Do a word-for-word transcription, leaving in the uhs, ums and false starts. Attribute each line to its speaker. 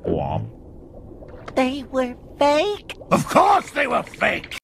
Speaker 1: Womp.
Speaker 2: They were fake?
Speaker 3: Of course they were fake!